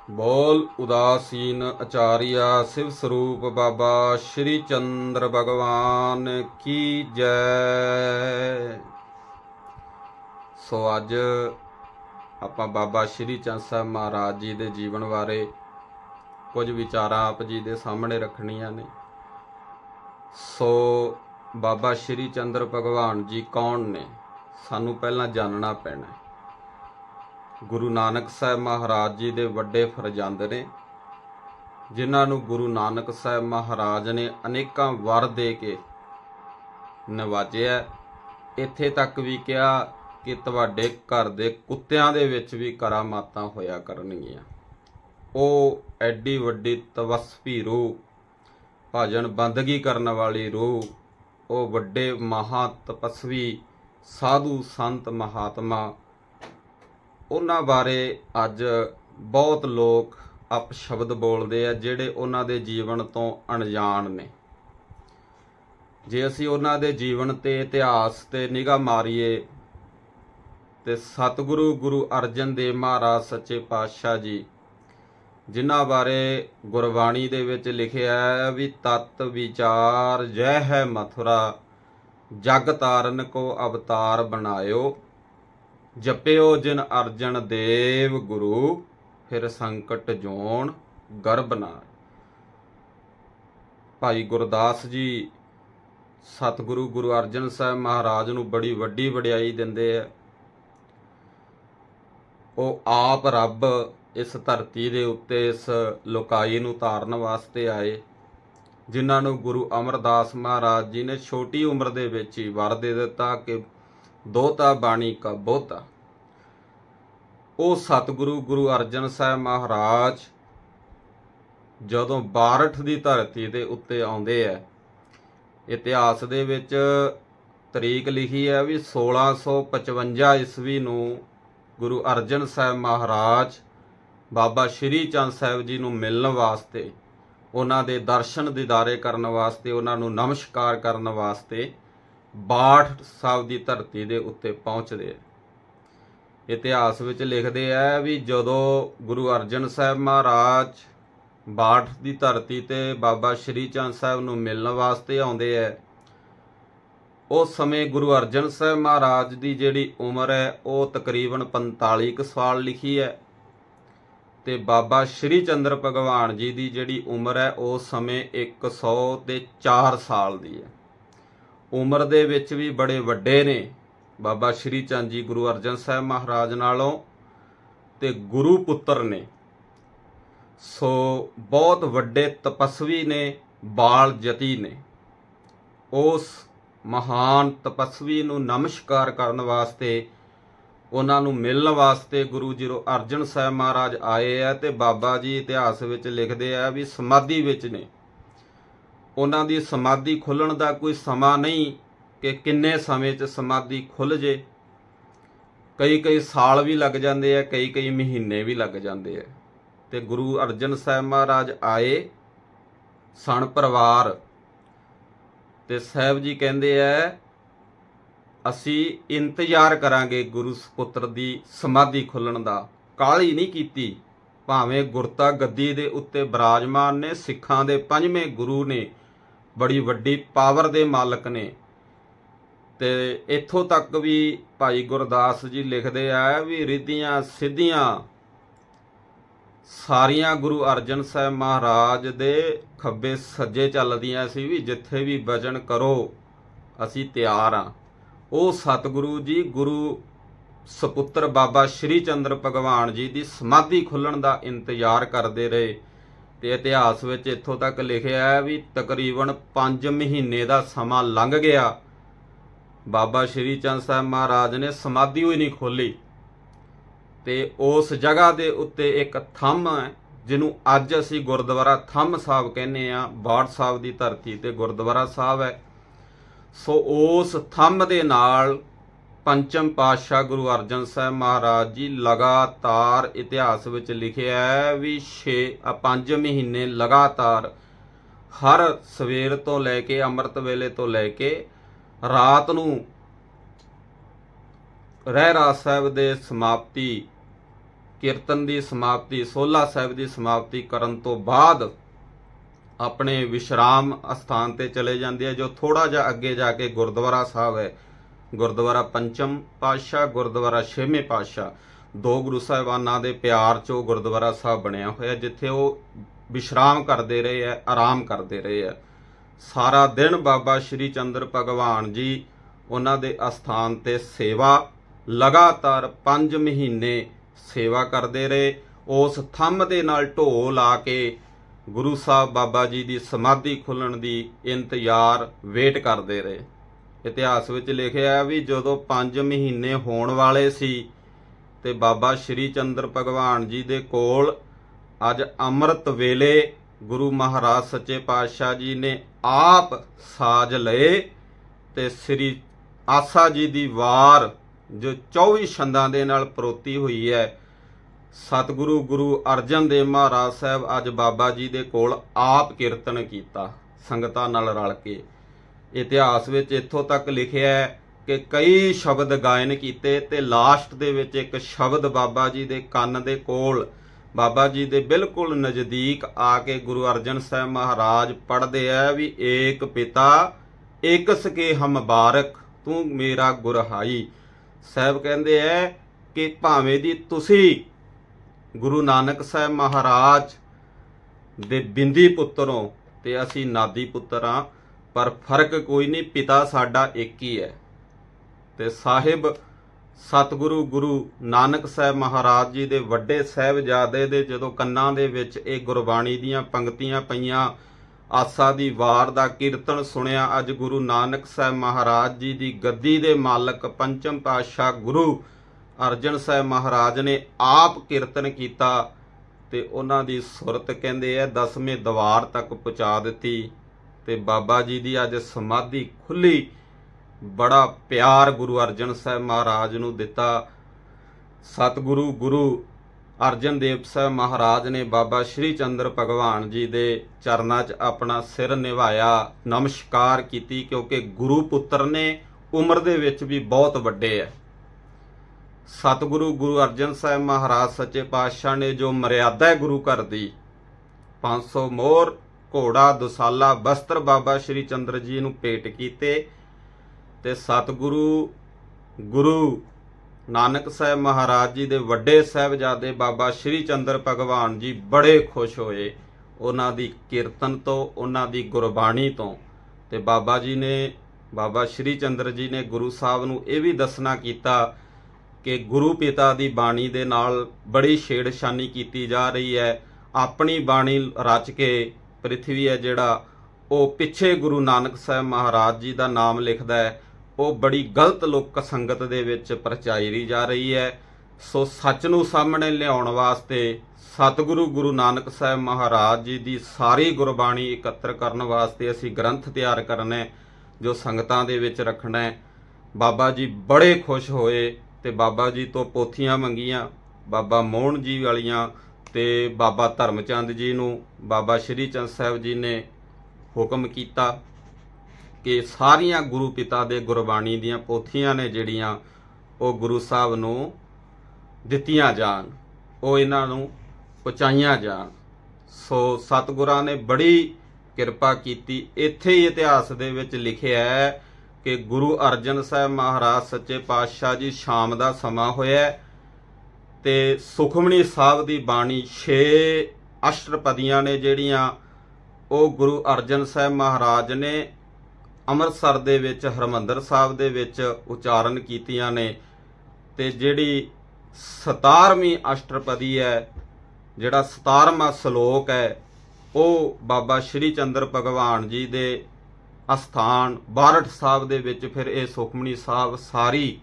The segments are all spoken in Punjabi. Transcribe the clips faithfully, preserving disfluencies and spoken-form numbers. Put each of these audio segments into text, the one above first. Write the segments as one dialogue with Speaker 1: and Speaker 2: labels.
Speaker 1: बोल उदासीन आचार्य शिव स्वरूप बाबा श्री चंद्र भगवान की जय। सो अज आपां बाबा श्री चंद साहब महाराज जी के जीवन बारे कुछ विचारां आप जी के सामने रखनियां ने। सो बाबा श्री चंद्र भगवान जी कौन ने, सानू पहला जानना पैना है। गुरु नानक साहब महाराज जी दे वड्डे फरजंद ने, जिन्हां नूं गुरु नानक साहब महाराज ने अनेकां वर दे के नवाजिया। इत्थे तक भी कहा कि तुहाडे घर दे कुत्तियां दे विच भी करामातां होया करनगियां। ओ एडी वड्डी तपस्वी रूह, भजन बंदगी करन वाली रूह, ओ वड्डे महा तपस्वी साधु संत महात्मा, उन्हां बारे अज बहुत लोग अपशब्द बोलते हैं जिहड़े उन्हां दे जीवन तो अणजाण ने। जे असीं उन्हां दे जीवन ते इतिहास ते निगाह मारीए ते सतगुरु गुरु अर्जन देव महाराज सच्चे पातशाह जी, जिन्हां बारे गुरबाणी दे विच लिखिया है भी तत् विचार जय है मथुरा, जग तारन को अवतार बनायो, जपियो जिन अर्जन देव गुरु, फिर संकट जोन गर्भ नाय। भाई गुरदास जी सतगुरु गुरु अर्जन साहब महाराज नूं बड़ी वड्डी वडियाई दिंदे है। वो आप रब इस धरती दे उत्ते इस लोकाई नूं तारन वास्ते आए, जिन्हां नूं गुरु अमरदास महाराज जी ने छोटी उम्र दे विच ही वर दे दिता कि दोता बाणी का बोता। वो सतगुरु गुरु अर्जन साहब महाराज जदों बारठ की धरती के उत्ते आउंदे है, इतिहास दे विच तरीक लिखी है भी सोलह सौ पचवंजा ईस्वी नूं गुरु अर्जन साहब महाराज बाबा श्री चंद साहब जी नूं मिलण वास्ते, उन्हां दे दर्शन दीदारे करन वास्ते, उन्हां नूं नमस्कार करन वास्ते बाठ साहब की धरती दे उत्ते पहुँचते। इतिहास विच लिखते हैं भी जदों गुरु अर्जन साहब महाराज बाठ की धरती ते बाबा श्री चंद साहब नूं मिलण वास्ते आउंदे है, उस समय गुरु अर्जन साहब महाराज की जिहड़ी उम्र है वो तकरीबन पंताली क साल लिखी है, ते बाबा श्री चंद्र भगवान जी की जिहड़ी उम्र है उस समय एक सौ ते चार साल की है। उम्र दे विच भी बड़े वड्डे ने बाबा श्री चंद जी गुरु अर्जन साहब महाराज नालों, ते गुरु पुत्र ने। सो बहुत वड्डे तपस्वी ने, बाल जती ने। उस महान तपस्वी नूं नमस्कार करन वास्ते, उन्हां नूं मिलण वास्ते गुरु जी अर्जन साहब महाराज आए है। ते बाबा जी इतिहास विच लिखदे आ भी समाधि विच ने। उन्हां दी समाधि खुलण दा कोई समा नहीं कि किन्ने समय च समाधि खुल जे, कई कई साल भी लग जाते हैं, कई कई महीने भी लग जाते हैं। ते गुरु अर्जन साहब महाराज आए सन परिवार, ते साहब जी कहते हैं असी इंतजार करांगे गुरु पुत्र दी समाधि खुलण दा, काली नहीं कीती। भावें गुरता गद्दी दे उत्ते विराजमान ने, सिखां दे पंजवें गुरु ने, बड़ी वड्डी पावर दे मालक ने। ते इत्थों तक भी भाई गुरदास जी लिखते आ भी रिद्धियां सिद्धियां सारियां गुरु अर्जन साहब महाराज दे खब्बे सज्जे चलदियां सी भी जिथे भी वचन करो असी तैयार हाँ। वो सतगुरु जी गुरु सपुत्र बाबा श्री चंद्र भगवान जी की समाधि खुलण का इंतजार करते रहे। ते इतिहास विच इत्थों तक लिखिया है भी तकरीबन पांच महीने का समा लंघ गया, बाबा श्री चंद साहब महाराज ने समाधि ही नहीं खोली। ते उस जगह दे उत्ते एक थंम है जिन्हों अज असी गुरुद्वारा थंम साहब कहने आ, बाठ साहब की धरती ते गुरुद्वारा साहब है। सो उस थंम दे नाल पंचम पातशाह गुरु अर्जन साहब महाराज जी लगातार इतिहास विच लिखिया है भी छे पांच महीने लगातार हर सवेर तो लैके अमृत वेले तो लैके रात नूं रहरास साहब दे समाप्ति ਕੀਰਤਨ ਦੀ ਸਮਾਪਤੀ, ਸੋਲਾ ਸਾਹਿਬ ਦੀ ਸਮਾਪਤੀ ਕਰਨ ਤੋਂ ਬਾਅਦ ਆਪਣੇ ਵਿਸ਼ਰਾਮ ਅਸਥਾਨ ਤੇ ਚਲੇ ਜਾਂਦੇ ਆ, ਜੋ ਥੋੜਾ ਜਿਹਾ ਅੱਗੇ ਜਾ ਕੇ ਗੁਰਦੁਆਰਾ ਸਾਹਿਬ ਹੈ, ਗੁਰਦੁਆਰਾ ਪੰਚਮ ਪਾਤਸ਼ਾਹ, ਗੁਰਦੁਆਰਾ ਛੇਵੇਂ ਪਾਤਸ਼ਾਹ, ਦੋ ਗੁਰੂ ਸਾਹਿਬਾਨਾਂ ਦੇ ਪਿਆਰ 'ਚ ਉਹ ਗੁਰਦੁਆਰਾ ਸਾਹਿਬ ਬਣਿਆ ਹੋਇਆ, ਜਿੱਥੇ ਉਹ ਵਿਸ਼ਰਾਮ ਕਰਦੇ ਰਹੇ ਹੈ, ਆਰਾਮ ਕਰਦੇ ਰਹੇ ਹੈ। ਸਾਰਾ ਦਿਨ ਬਾਬਾ ਸ਼੍ਰੀ ਚੰਦਰ ਭਗਵਾਨ ਜੀ ਉਹਨਾਂ ਦੇ ਅਸਥਾਨ ਤੇ ਸੇਵਾ, ਲਗਾਤਾਰ ਪੰਜ ਮਹੀਨੇ ਸੇਵਾ ਕਰਦੇ ਰਹੇ। ਉਸ ਥੰਮ ਦੇ ਨਾਲ ਢੋ ਲਾ ਕੇ ਗੁਰੂ ਸਾਹਿਬ ਬਾਬਾ ਜੀ ਦੀ ਸਮਾਧੀ ਖੁੱਲਣ ਦੀ ਇੰਤਜ਼ਾਰ ਵੇਟ ਕਰਦੇ ਰਹੇ। ਇਤਿਹਾਸ ਵਿੱਚ ਲਿਖਿਆ ਵੀ ਜਦੋਂ ਪੰਜ ਮਹੀਨੇ ਹੋਣ ਵਾਲੇ ਸੀ ਤੇ ਬਾਬਾ ਸ਼੍ਰੀ ਚੰਦਰ ਭਗਵਾਨ ਜੀ ਦੇ ਕੋਲ ਅੱਜ ਅੰਮ੍ਰਿਤ ਵੇਲੇ ਗੁਰੂ ਮਹਾਰਾਜ ਸੱਚੇ ਪਾਤਸ਼ਾਹ ਜੀ ਨੇ ਆਪ ਸਾਜ ਲਏ ਤੇ ਸ੍ਰੀ ਆਸਾ ਜੀ ਦੀ ਵਾਰ ਜੋ ਚੌਵੀ ਛੰਦਾਂ ਦੇ ਨਾਲ ਪਰੋਤੀ ਹੋਈ ਹੈ, ਸਤਿਗੁਰੂ ਗੁਰੂ ਅਰਜਨ ਦੇਵ ਮਹਾਰਾਜ ਸਾਹਿਬ ਅੱਜ ਬਾਬਾ ਜੀ ਦੇ ਕੋਲ ਆਪ ਕੀਰਤਨ ਕੀਤਾ ਸੰਗਤਾਂ ਨਾਲ ਰਲ ਕੇ। ਇਤਿਹਾਸ ਵਿੱਚ ਇੱਥੋਂ ਤੱਕ ਲਿਖਿਆ ਹੈ ਕਿ ਕਈ ਸ਼ਬਦ ਗਾਇਨ ਕੀਤੇ ਤੇ ਲਾਸਟ ਦੇ ਵਿੱਚ ਇੱਕ ਸ਼ਬਦ ਬਾਬਾ ਜੀ ਦੇ ਕੰਨ ਦੇ ਕੋਲ, ਬਾਬਾ ਜੀ ਦੇ ਬਿਲਕੁਲ ਨਜ਼ਦੀਕ ਆ ਕੇ ਗੁਰੂ ਅਰਜਨ ਸਾਹਿਬ ਮਹਾਰਾਜ ਪੜ੍ਹਦੇ ਆ ਵੀ ਏਕ ਪਿਤਾ ਏਕ ਸਕੇ ਹਮ ਬਾਰਕ ਤੂੰ ਮੇਰਾ ਗੁਰਹਾਈ। ਸਾਹਿਬ ਕਹਿੰਦੇ ਐ ਕਿ ਭਾਵੇਂ ਦੀ ਤੁਸੀਂ ਗੁਰੂ ਨਾਨਕ ਸਾਹਿਬ ਮਹਾਰਾਜ ਦੇ ਬਿੰਦੀ ਪੁੱਤਰੋਂ ਤੇ ਅਸੀਂ ਨਾਦੀ ਪੁੱਤਰ ਹਾਂ, ਪਰ ਫਰਕ ਕੋਈ ਨਹੀਂ, ਪਿਤਾ ਸਾਡਾ ਇੱਕ ਹੀ ਹੈ। ਤੇ ਸਾਹਿਬ ਸਤਿਗੁਰੂ ਗੁਰੂ ਨਾਨਕ ਸਾਹਿਬ ਮਹਾਰਾਜ ਜੀ ਦੇ ਵੱਡੇ ਸਾਹਿਬਜ਼ਾਦੇ ਦੇ ਜਦੋਂ ਕੰਨਾਂ ਦੇ ਵਿੱਚ ਇਹ ਗੁਰਬਾਣੀ ਦੀਆਂ ਪੰਕਤੀਆਂ ਪਈਆਂ, ਆਸਾ ਦੀ ਵਾਰ ਦਾ ਕੀਰਤਨ ਸੁਣਿਆ, ਅੱਜ ਗੁਰੂ ਨਾਨਕ ਸਾਹਿਬ ਮਹਾਰਾਜ ਜੀ ਦੀ ਗੱਦੀ ਦੇ ਮਾਲਕ ਪੰਚਮ ਪਾਤਸ਼ਾਹ ਗੁਰੂ ਅਰਜਨ ਸਾਹਿਬ ਮਹਾਰਾਜ ਨੇ ਆਪ ਕੀਰਤਨ ਕੀਤਾ ਤੇ ਉਹਨਾਂ ਦੀ ਸੁਰਤ ਕਹਿੰਦੇ ਆ ਦਸਵੇਂ ਦਵਾਰ ਤੱਕ ਪਹੁੰਚਾ ਦਿੱਤੀ ਤੇ ਬਾਬਾ ਜੀ ਦੀ ਅੱਜ ਸਮਾਧੀ ਖੁੱਲੀ। ਬੜਾ ਪਿਆਰ ਗੁਰੂ ਅਰਜਨ ਸਾਹਿਬ ਮਹਾਰਾਜ ਨੂੰ ਦਿੱਤਾ। ਸਤਿਗੁਰੂ ਗੁਰੂ ਅਰਜਨ ਦੇਵ ਸਾਹਿਬ ਮਹਾਰਾਜ ਨੇ ਬਾਬਾ ਸ਼੍ਰੀ ਚੰਦਰ ਭਗਵਾਨ ਜੀ ਦੇ ਚਰਨਾਂ 'ਚ ਆਪਣਾ ਸਿਰ ਨਿਵਾਇਆ, ਨਮਸਕਾਰ ਕੀਤੀ, ਕਿਉਂਕਿ ਗੁਰੂ ਪੁੱਤਰ ਨੇ ਉਮਰ ਦੇ ਵਿੱਚ ਵੀ ਬਹੁਤ ਵੱਡੇ ਹੈ। ਸਤਿਗੁਰੂ ਗੁਰੂ ਅਰਜਨ ਸਾਹਿਬ ਮਹਾਰਾਜ ਸੱਚੇ ਪਾਤਸ਼ਾਹ ਨੇ ਜੋ ਮਰਿਆਦਾ ਹੈ ਗੁਰੂ ਘਰ ਦੀ, ਪੰਜ ਸੌ ਮੋਹਰ, ਘੋੜਾ, ਦੁਸਾਲਾ, ਬਸਤਰ ਬਾਬਾ ਸ਼੍ਰੀ ਚੰਦਰ ਜੀ ਨੂੰ ਭੇਟ ਕੀਤੇ ਤੇ ਸਤਿਗੁਰੂ ਗੁਰੂ ਨਾਨਕ ਸਾਹਿਬ ਮਹਾਰਾਜ ਜੀ ਦੇ ਵੱਡੇ ਸਾਹਿਬਜ਼ਾਦੇ ਬਾਬਾ ਸ਼੍ਰੀ ਚੰਦਰ ਭਗਵਾਨ ਜੀ ਬੜੇ ਖੁਸ਼ ਹੋਏ ਉਹਨਾਂ ਦੀ ਕੀਰਤਨ ਤੋਂ, ਉਹਨਾਂ ਦੀ ਗੁਰਬਾਣੀ ਤੋਂ। ਤੇ ਬਾਬਾ ਜੀ ਨੇ, ਬਾਬਾ ਸ਼੍ਰੀ ਚੰਦਰ ਜੀ ਨੇ ਗੁਰੂ ਸਾਹਿਬ ਨੂੰ ਇਹ ਵੀ ਦੱਸਣਾ ਕੀਤਾ ਕਿ ਗੁਰੂ ਪਿਤਾ ਦੀ ਬਾਣੀ ਦੇ ਨਾਲ ਬੜੀ ਛੇੜਛਾਨੀ ਕੀਤੀ ਜਾ ਰਹੀ ਹੈ। ਆਪਣੀ ਬਾਣੀ ਰਚ ਕੇ ਪ੍ਰਿਥਵੀ ਹੈ ਜਿਹੜਾ ਉਹ ਪਿੱਛੇ ਗੁਰੂ ਨਾਨਕ ਸਾਹਿਬ ਮਹਾਰਾਜ ਜੀ ਦਾ ਨਾਮ ਲਿਖਦਾ ਹੈ, ਉਹ ਬੜੀ ਗਲਤ ਲੋਕ ਸੰਗਤ ਦੇ ਵਿੱਚ ਪ੍ਰਚਾਰੀ ਜਾ ਰਹੀ ਹੈ। ਸੋ ਸੱਚ ਨੂੰ ਸਾਹਮਣੇ ਲਿਆਉਣ ਵਾਸਤੇ ਸਤਿਗੁਰੂ ਗੁਰੂ ਨਾਨਕ ਸਾਹਿਬ ਮਹਾਰਾਜ ਜੀ ਦੀ ਸਾਰੀ ਗੁਰਬਾਣੀ ਇਕੱਤਰ ਕਰਨ ਵਾਸਤੇ ਅਸੀਂ ਗ੍ਰੰਥ ਤਿਆਰ ਕਰਨਾ ਹੈ ਜੋ ਸੰਗਤਾਂ ਦੇ ਵਿੱਚ ਰੱਖਣਾ ਹੈ। ਬਾਬਾ ਜੀ ਬੜੇ ਖੁਸ਼ ਹੋਏ ਤੇ ਬਾਬਾ ਜੀ ਤੋਂ ਪੋਥੀਆਂ ਮੰਗੀਆਂ, ਬਾਬਾ ਮੋਹਨ ਜੀ ਵਾਲੀਆਂ, ਤੇ ਬਾਬਾ ਧਰਮਚੰਦ ਜੀ ਨੂੰ ਬਾਬਾ ਸ਼੍ਰੀ ਚੰਦ ਸਾਹਿਬ ਜੀ ਨੇ ਹੁਕਮ ਕੀਤਾ ਕਿ ਸਾਰੀਆਂ ਗੁਰੂ ਪਿਤਾ ਦੇ ਗੁਰਬਾਣੀ ਦੀਆਂ ਪੋਥੀਆਂ ਨੇ ਜਿਹੜੀਆਂ ਉਹ ਗੁਰੂ ਸਾਹਿਬ ਨੂੰ ਦਿੱਤੀਆਂ ਜਾਣ, ਉਹ ਇਹਨਾਂ ਨੂੰ ਪਹੁੰਚਾਈਆਂ ਜਾਣ। ਸੋ ਸਤਿਗੁਰਾਂ ਨੇ ਬੜੀ ਕਿਰਪਾ ਕੀਤੀ। ਇੱਥੇ ਹੀ ਇਤਿਹਾਸ ਦੇ ਵਿੱਚ ਲਿਖਿਆ ਹੈ ਕਿ ਗੁਰੂ ਅਰਜਨ ਸਾਹਿਬ ਮਹਾਰਾਜ ਸੱਚੇ ਪਾਤਸ਼ਾਹ ਜੀ ਸ਼ਾਮ ਦਾ ਸਮਾਂ ਹੋਇਆ ਤੇ ਸੁਖਮਣੀ ਸਾਹਿਬ ਦੀ ਬਾਣੀ ਛੇ ਅਸ਼ਟਪਦੀਆਂ ਨੇ ਜਿਹੜੀਆਂ ਉਹ ਗੁਰੂ ਅਰਜਨ ਸਾਹਿਬ ਮਹਾਰਾਜ ਨੇ ਅੰਮ੍ਰਿਤਸਰ ਦੇ ਵਿੱਚ ਹਰਿਮੰਦਰ ਸਾਹਿਬ ਦੇ ਵਿੱਚ ਉਚਾਰਨ ਕੀਤੀਆਂ ਨੇ। ਤੇ ਜਿਹੜੀ ਸਤਾਰਵੀਂ ਅਸ਼ਟਪਦੀ ਹੈ, ਜਿਹੜਾ ਸਤਾਰਵਾਂ ਸ਼ਲੋਕ ਹੈ, ਉਹ ਬਾਬਾ ਸ਼੍ਰੀ ਚੰਦਰ ਭਗਵਾਨ ਜੀ ਦੇ ਅਸਥਾਨ ਬਾਰਠ ਸਾਹਿਬ ਦੇ ਵਿੱਚ ਫਿਰ ਇਹ ਸੁਖਮਣੀ ਸਾਹਿਬ ਸਾਰੀ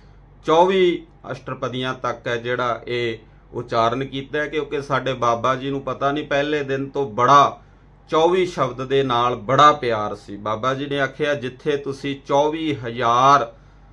Speaker 1: ਚੌਵੀ ਅਸ਼ਟਪਦੀਆਂ ਤੱਕ ਹੈ ਜਿਹੜਾ ਇਹ ਉਚਾਰਨ ਕੀਤਾ, ਕਿਉਂਕਿ ਸਾਡੇ ਬਾਬਾ ਜੀ ਨੂੰ ਪਤਾ ਨਹੀਂ ਪਹਿਲੇ ਦਿਨ ਤੋਂ ਬੜਾ ਚੌਵੀ ਸ਼ਬਦ ਦੇ ਨਾਲ ਬੜਾ ਪਿਆਰ ਸੀ। ਬਾਬਾ ਜੀ ਨੇ ਆਖਿਆ ਜਿੱਥੇ ਤੁਸੀਂ ਚੌਵੀ ਹਜ਼ਾਰ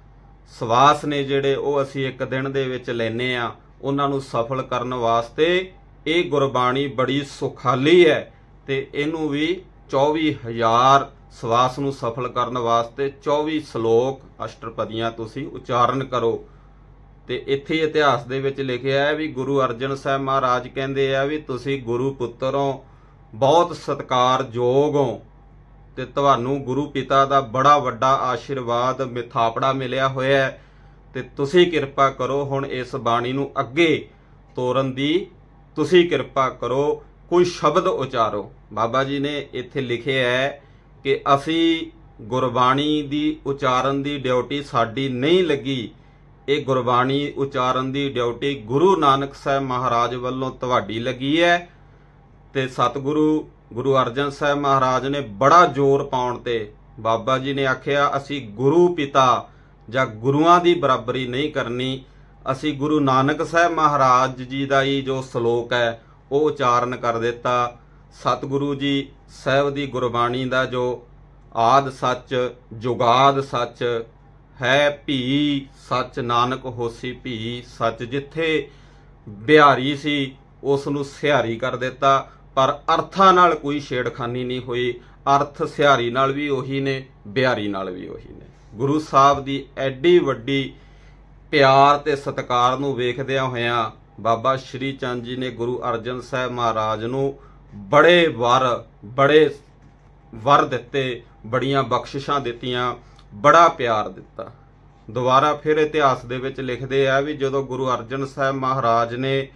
Speaker 1: ਸਵਾਸ ਨੇ ਜਿਹੜੇ ਉਹ ਅਸੀਂ ਇੱਕ ਦਿਨ ਦੇ ਵਿੱਚ ਲੈਨੇ ਆ, ਉਹਨਾਂ ਨੂੰ ਸਫਲ ਕਰਨ ਵਾਸਤੇ ਇਹ ਗੁਰਬਾਣੀ ਬੜੀ ਸੁਖਾਲੀ ਹੈ ਤੇ ਇਹਨੂੰ ਵੀ ਚੌਵੀ ਹਜ਼ਾਰ ਸਵਾਸ ਨੂੰ ਸਫਲ ਕਰਨ ਵਾਸਤੇ ਚੌਵੀ ਸ਼ਲੋਕ ਅਸ਼ਟਪਦੀਆਂ ਤੁਸੀਂ ਉਚਾਰਨ ਕਰੋ। ਤੇ ਇੱਥੇ ਇਤਿਹਾਸ ਦੇ ਵਿੱਚ ਲਿਖਿਆ ਹੈ ਵੀ ਗੁਰੂ ਅਰਜਨ ਸਾਹਿਬ ਮਹਾਰਾਜ ਕਹਿੰਦੇ ਆ ਵੀ ਤੁਸੀਂ ਗੁਰੂ ਪੁੱਤਰ ਹੋ, ਬਹੁਤ ਸਤਿਕਾਰਯੋਗ ਹੋ, ਤੇ ਤੁਹਾਨੂੰ ਗੁਰੂ ਪਿਤਾ ਦਾ ਬੜਾ ਵੱਡਾ ਆਸ਼ੀਰਵਾਦ ਮਿਥਾਪੜਾ ਮਿਲਿਆ ਹੋਇਆ ਹੈ, ਤੇ ਤੁਸੀਂ ਕਿਰਪਾ ਕਰੋ ਹੁਣ ਇਸ ਬਾਣੀ ਨੂੰ ਅੱਗੇ ਤੋਰਨ ਦੀ ਤੁਸੀਂ ਕਿਰਪਾ ਕਰੋ, ਕੋਈ ਸ਼ਬਦ ਉਚਾਰੋ। ਬਾਬਾ ਜੀ ਨੇ ਇੱਥੇ ਲਿਖਿਆ ਹੈ ਕਿ ਅਸੀਂ ਗੁਰਬਾਣੀ ਦੀ ਉਚਾਰਨ ਦੀ ਡਿਊਟੀ ਸਾਡੀ ਨਹੀਂ ਲੱਗੀ, ਇਹ ਗੁਰਬਾਣੀ ਉਚਾਰਨ ਦੀ ਡਿਊਟੀ ਗੁਰੂ ਨਾਨਕ ਸਾਹਿਬ ਮਹਾਰਾਜ ਵੱਲੋਂ ਤੁਹਾਡੀ ਲੱਗੀ ਹੈ। ਤੇ ਸਤਿਗੁਰੂ ਗੁਰੂ ਅਰਜਨ ਸਾਹਿਬ ਮਹਾਰਾਜ ਨੇ ਬੜਾ ਜ਼ੋਰ ਪਾਉਣ ਤੇ ਬਾਬਾ ਜੀ ਨੇ ਆਖਿਆ ਅਸੀਂ ਗੁਰੂ ਪਿਤਾ ਜਾਂ ਗੁਰੂਆਂ ਦੀ ਬਰਾਬਰੀ ਨਹੀਂ ਕਰਨੀ, ਅਸੀਂ ਗੁਰੂ ਨਾਨਕ ਸਾਹਿਬ ਮਹਾਰਾਜ ਜੀ ਦਾ ਹੀ ਜੋ ਸ਼ਲੋਕ ਹੈ ਉਹ ਉਚਾਰਨ ਕਰ ਦਿੱਤਾ। ਸਤਿਗੁਰੂ ਜੀ ਸਾਹਿਬ ਦੀ ਗੁਰਬਾਣੀ ਦਾ ਜੋ ਆਦ ਸੱਚ ਜੁਗਾਦ ਸੱਚ ਹੈ, ਭੀ ਸੱਚ ਨਾਨਕ ਹੋਸੀ ਭੀ ਸੱਚ, ਜਿੱਥੇ ਬਿਹਾਰੀ ਸੀ ਉਸ ਨੂੰ ਸਿਹਾਰੀ ਕਰ ਦਿੱਤਾ, ਪਰ ਅਰਥਾਂ ਨਾਲ ਕੋਈ ਛੇੜਖਾਨੀ ਨਹੀਂ ਹੋਈ। ਅਰਥ ਸਿਹਾਰੀ ਨਾਲ ਵੀ ਉਹੀ ਨੇ, ਬਿਹਾਰੀ ਨਾਲ ਵੀ ਉਹੀ ਨੇ। ਗੁਰੂ ਸਾਹਿਬ ਦੀ ਐਡੀ ਵੱਡੀ ਪਿਆਰ ਤੇ ਸਤਿਕਾਰ ਨੂੰ ਵੇਖਦਿਆਂ ਹੋਇਆਂ ਬਾਬਾ ਸ਼੍ਰੀ ਚੰਦ ਜੀ ਨੇ ਗੁਰੂ ਅਰਜਨ ਸਾਹਿਬ ਮਹਾਰਾਜ ਨੂੰ ਬੜੇ ਵਰ ਬੜੇ ਵਰ ਦਿੱਤੇ, ਬੜੀਆਂ ਬਖਸ਼ਿਸ਼ਾਂ ਦਿੱਤੀਆਂ, ਬੜਾ ਪਿਆਰ ਦਿੱਤਾ। ਦੁਬਾਰਾ ਫਿਰ ਇਤਿਹਾਸ ਦੇ ਵਿੱਚ ਲਿਖਦੇ ਆ ਵੀ ਜਦੋਂ ਗੁਰੂ ਅਰਜਨ ਸਾਹਿਬ ਮਹਾਰਾਜ ਨੇ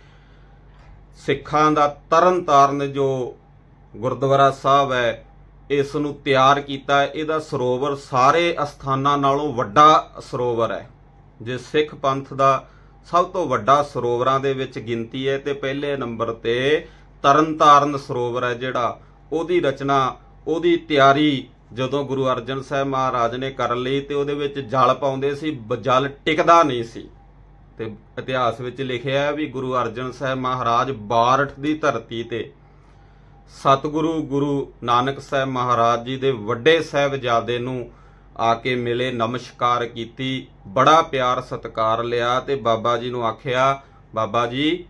Speaker 1: ਸਿੱਖਾਂ ਦਾ ਤਰਨ ਤਾਰਨ ਜੋ ਗੁਰਦੁਆਰਾ ਸਾਹਿਬ ਹੈ ਇਸ ਨੂੰ ਤਿਆਰ ਕੀਤਾ, ਇਹਦਾ ਸਰੋਵਰ ਸਾਰੇ ਅਸਥਾਨਾਂ ਨਾਲੋਂ ਵੱਡਾ ਸਰੋਵਰ ਹੈ। ਜੇ ਸਿੱਖ ਪੰਥ ਦਾ ਸਭ ਤੋਂ ਵੱਡਾ ਸਰੋਵਰਾਂ ਦੇ ਵਿੱਚ ਗਿਣਤੀ ਹੈ ਤੇ ਪਹਿਲੇ ਨੰਬਰ ਤੇ ਤਰਨ ਤਾਰਨ ਸਰੋਵਰ ਹੈ ਜਿਹੜਾ, ਉਹਦੀ ਰਚਨਾ ਉਹਦੀ ਤਿਆਰੀ ਜਦੋਂ ਗੁਰੂ ਅਰਜਨ ਸਾਹਿਬ ਮਹਾਰਾਜ ਨੇ ਕਰ ਲਈ ਤੇ ਉਹਦੇ ਵਿੱਚ ਜਲ ਪਾਉਂਦੇ ਸੀ, ਜਲ ਟਿਕਦਾ ਨਹੀਂ ਸੀ। ਤੇ ਇਤਿਹਾਸ ਵਿੱਚ ਲਿਖਿਆ ਹੈ ਵੀ ਗੁਰੂ ਅਰਜਨ ਸਾਹਿਬ ਮਹਾਰਾਜ ਬਾਰਠ ਦੀ ਧਰਤੀ ਤੇ ਸਤਿਗੁਰੂ ਗੁਰੂ ਨਾਨਕ ਸਾਹਿਬ ਮਹਾਰਾਜ ਜੀ ਦੇ ਵੱਡੇ ਸਾਹਿਬਜ਼ਾਦੇ ਨੂੰ ਆ ਕੇ ਮਿਲੇ, ਨਮਸਕਾਰ ਕੀਤੀ, ਬੜਾ ਪਿਆਰ ਸਤਿਕਾਰ ਲਿਆ ਤੇ ਬਾਬਾ ਜੀ ਨੂੰ ਆਖਿਆ ਬਾਬਾ ਜੀ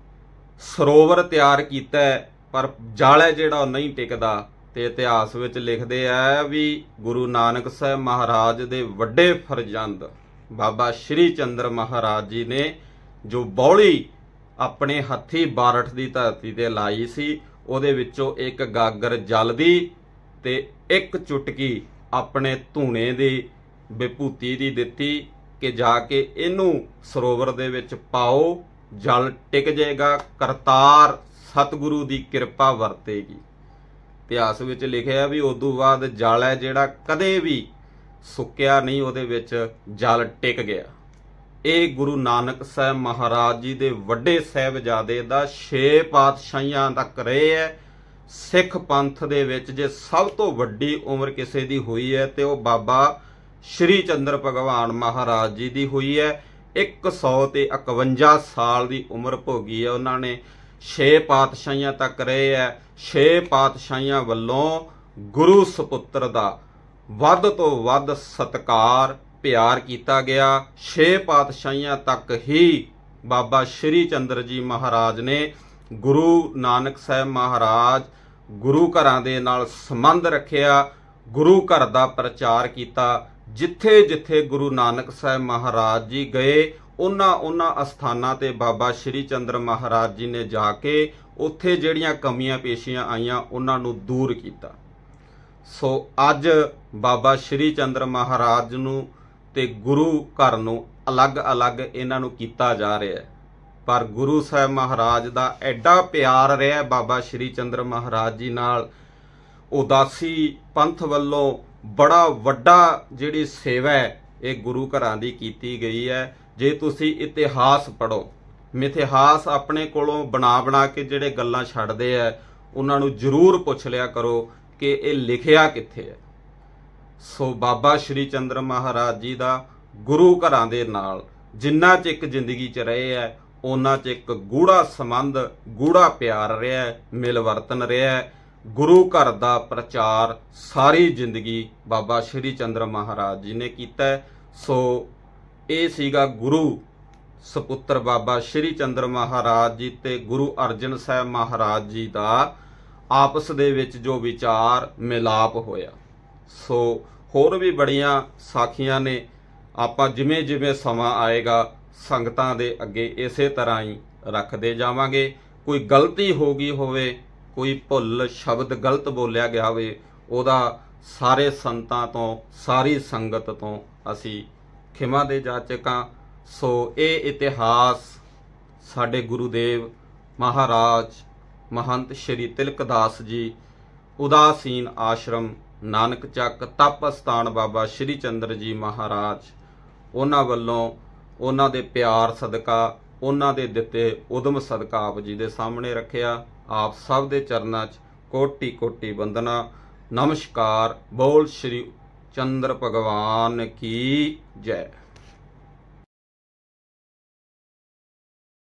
Speaker 1: ਸਰੋਵਰ ਤਿਆਰ ਕੀਤਾ ਪਰ ਜਲ ਹੈ ਜਿਹੜਾ ਉਹ ਨਹੀਂ ਟਿਕਦਾ। ਤੇ ਇਤਿਹਾਸ ਵਿੱਚ ਲਿਖਦੇ ਆ ਵੀ ਗੁਰੂ ਨਾਨਕ ਸਾਹਿਬ ਮਹਾਰਾਜ ਦੇ ਵੱਡੇ ਫਰਜ਼ੰਦ ਬਾਬਾ ਸ਼੍ਰੀ ਚੰਦਰ ਮਹਾਰਾਜ ਜੀ ਨੇ ਜੋ ਬੌਲੀ ਆਪਣੇ ਹੱਥੀ ਬਾਰਠ ਦੀ ਧਰਤੀ ਤੇ ਲਾਈ ਸੀ, ਉਹਦੇ ਵਿੱਚੋਂ ਇੱਕ ਗਾਗਰ ਜਲ ਦੀ ਤੇ ਇੱਕ ਚੁਟਕੀ ਆਪਣੇ ਧੂਣੇ ਦੀ ਵਿਭੂਤੀ ਦੀ ਦਿੱਤੀ ਕਿ ਜਾ ਕੇ ਇਹਨੂੰ ਸਰੋਵਰ ਦੇ ਵਿੱਚ ਪਾਓ, ਜਲ ਟਿਕ ਜਾਏਗਾ, ਕਰਤਾਰ ਸਤਿਗੁਰੂ ਦੀ ਕਿਰਪਾ ਵਰਤੇਗੀ। ਇਤਿਹਾਸ ਵਿੱਚ ਲਿਖਿਆ ਵੀ ਉਦੋਂ ਬਾਅਦ ਜਲ ਹੈ ਜਿਹੜਾ ਕਦੇ ਵੀ ਸੁੱਕਿਆ ਨਹੀਂ, ਉਹਦੇ ਵਿੱਚ ਜਲ ਟਿਕ ਗਿਆ। ਇਹ ਗੁਰੂ ਨਾਨਕ ਸਾਹਿਬ ਮਹਾਰਾਜ ਜੀ ਦੇ ਵੱਡੇ ਸਾਹਿਬਜ਼ਾਦੇ ਦਾ ਛੇ ਪਾਤਸ਼ਾਹੀਆਂ ਤੱਕ ਰਹੇ ਹੈ। ਸਿੱਖ ਪੰਥ ਦੇ ਵਿੱਚ ਜੇ ਸਭ ਤੋਂ ਵੱਡੀ ਉਮਰ ਕਿਸੇ ਦੀ ਹੋਈ ਹੈ ਤੇ ਉਹ ਬਾਬਾ ਸ਼੍ਰੀ ਚੰਦਰ ਭਗਵਾਨ ਮਹਾਰਾਜ ਜੀ ਦੀ ਹੋਈ ਹੈ। ਇੱਕ ਸੌ ਤੇ ਇਕਵੰਜਾ ਸਾਲ ਦੀ ਉਮਰ ਭੋਗੀ ਹੈ ਉਹਨਾਂ ਨੇ, ਛੇ ਪਾਤਸ਼ਾਹੀਆਂ ਤੱਕ ਰਹੇ ਹੈ। ਛੇ ਪਾਤਸ਼ਾਹੀਆਂ ਵੱਲੋਂ ਗੁਰੂ ਸਪੁੱਤਰ ਦਾ ਵੱਧ ਤੋਂ ਵੱਧ ਸਤਿਕਾਰ ਪਿਆਰ ਕੀਤਾ ਗਿਆ। ਛੇ ਪਾਤਸ਼ਾਹੀਆਂ ਤੱਕ ਹੀ ਬਾਬਾ ਸ਼੍ਰੀ ਚੰਦਰ ਜੀ ਮਹਾਰਾਜ ਨੇ ਗੁਰੂ ਨਾਨਕ ਸਾਹਿਬ ਮਹਾਰਾਜ ਗੁਰੂ ਘਰਾਂ ਦੇ ਨਾਲ ਸੰਬੰਧ ਰੱਖਿਆ, ਗੁਰੂ ਘਰ ਦਾ ਪ੍ਰਚਾਰ ਕੀਤਾ। ਜਿੱਥੇ ਜਿੱਥੇ ਗੁਰੂ ਨਾਨਕ ਸਾਹਿਬ ਮਹਾਰਾਜ ਜੀ ਗਏ ਉਹਨਾਂ ਉਹਨਾਂ ਅਸਥਾਨਾਂ ਤੇ ਬਾਬਾ ਸ਼੍ਰੀ ਚੰਦਰ ਮਹਾਰਾਜ ਜੀ ਨੇ ਜਾ ਕੇ ਉੱਥੇ ਜਿਹੜੀਆਂ ਕਮੀਆਂ ਪੇਸ਼ੀਆਂ ਆਈਆਂ ਉਹਨਾਂ ਨੂੰ ਦੂਰ ਕੀਤਾ। ਸੋ ਅੱਜ ਬਾਬਾ ਸ਼੍ਰੀ ਚੰਦਰ ਮਹਾਰਾਜ ਨੂੰ ਤੇ ਗੁਰੂ ਘਰ ਨੂੰ ਅਲੱਗ-ਅਲੱਗ ਇਹਨਾਂ ਨੂੰ ਕੀਤਾ ਜਾ ਰਿਹਾ ਹੈ, ਪਰ ਗੁਰੂ ਸਾਹਿਬ ਮਹਾਰਾਜ ਦਾ ਐਡਾ ਪਿਆਰ ਰਿਹਾ ਬਾਬਾ ਸ਼੍ਰੀ ਚੰਦਰ ਮਹਾਰਾਜ ਜੀ ਨਾਲ। ਉਦਾਸੀ ਪੰਥ ਵੱਲੋਂ ਬੜਾ ਵੱਡਾ ਜਿਹੜੀ ਸੇਵਾ ਹੈ ਇਹ ਗੁਰੂ ਘਰਾਂ ਦੀ ਕੀਤੀ ਗਈ ਹੈ। ਜੇ ਤੁਸੀਂ ਇਤਿਹਾਸ ਪੜ੍ਹੋ, ਮਿਥਿਹਾਸ ਆਪਣੇ ਕੋਲੋਂ ਬਣਾ ਬਣਾ ਕੇ ਜਿਹੜੇ ਗੱਲਾਂ ਛੱਡਦੇ ਆ ਉਹਨਾਂ ਨੂੰ ਜ਼ਰੂਰ ਪੁੱਛ ਲਿਆ ਕਰੋ ਕਿ ਇਹ ਲਿਖਿਆ ਕਿੱਥੇ ਹੈ। ਸੋ ਬਾਬਾ ਸ਼੍ਰੀ ਚੰਦਰ ਮਹਾਰਾਜ ਜੀ ਦਾ ਗੁਰੂ ਘਰਾਂ ਦੇ ਨਾਲ ਜਿੰਨਾ ਚਿਰ ਜ਼ਿੰਦਗੀ 'ਚ ਰਹੇ ਹੈ ਉਹਨਾਂ 'ਚ ਇੱਕ ਗੂੜਾ ਸੰਬੰਧ, ਗੂੜਾ ਪਿਆਰ ਰਿਹਾ, ਮਿਲਵਰਤਨ ਰਿਹਾ। ਗੁਰੂ ਘਰ ਦਾ ਪ੍ਰਚਾਰ ਸਾਰੀ ਜ਼ਿੰਦਗੀ ਬਾਬਾ ਸ਼੍ਰੀ ਚੰਦਰ ਮਹਾਰਾਜ ਜੀ ਨੇ ਕੀਤਾ। ਸੋ ਇਹ ਸੀਗਾ ਗੁਰੂ ਸਪੁੱਤਰ ਬਾਬਾ ਸ਼੍ਰੀ ਚੰਦਰ ਮਹਾਰਾਜ ਜੀ ਤੇ ਗੁਰੂ ਅਰਜਨ ਸਾਹਿਬ ਮਹਾਰਾਜ ਜੀ ਦਾ ਆਪਸ ਦੇ ਵਿੱਚ ਜੋ ਵਿਚਾਰ ਮਿਲਾਪ ਹੋਇਆ। ਸੋ ਹੋਰ ਵੀ ਬੜੀਆਂ ਸਾਖੀਆਂ ਨੇ, ਆਪਾਂ ਜਿਵੇਂ ਜਿਵੇਂ ਸਮਾਂ ਆਏਗਾ ਸੰਗਤਾਂ ਦੇ ਅੱਗੇ ਇਸੇ ਤਰ੍ਹਾਂ ਹੀ ਰੱਖਦੇ ਜਾਵਾਂਗੇ। ਕੋਈ ਗਲਤੀ ਹੋ ਗਈ ਹੋਵੇ, ਕੋਈ ਭੁੱਲ ਸ਼ਬਦ ਗਲਤ ਬੋਲਿਆ ਗਿਆ ਹੋਵੇ, ਉਹਦਾ ਸਾਰੇ ਸੰਤਾਂ ਤੋਂ, ਸਾਰੀ ਸੰਗਤ ਤੋਂ ਅਸੀਂ ਖਿਮਾ ਦੇ ਜਾਚਕ ਹਾਂ। ਸੋ ਇਹ ਇਤਿਹਾਸ ਸਾਡੇ ਗੁਰੂਦੇਵ ਮਹਾਰਾਜ ਮਹੰਤ ਸ਼੍ਰੀ ਤਿਲਕਦਾਸ ਜੀ, ਉਦਾਸੀਨ ਆਸ਼ਰਮ ਨਾਨਕ ਚੱਕ ਤਪ ਅਸਥਾਨ ਬਾਬਾ ਸ਼੍ਰੀ ਚੰਦਰ ਜੀ ਮਹਾਰਾਜ, ਉਹਨਾਂ ਵੱਲੋਂ ਉਹਨਾਂ ਦੇ ਪਿਆਰ ਸਦਕਾ, ਉਹਨਾਂ ਦੇ ਦਿੱਤੇ ਉਦਮ ਸਦਕਾ ਆਪ ਜੀ ਦੇ ਸਾਹਮਣੇ ਰੱਖਿਆ। ਆਪ ਸਭ ਦੇ ਚਰਨਾਂ 'ਚ ਕੋਟੀ ਕੋਟੀ ਵੰਦਨਾ, ਨਮਸਕਾਰ। ਬੋਲ ਸ਼੍ਰੀ ਚੰਦਰ ਭਗਵਾਨ ਕੀ ਜੈ।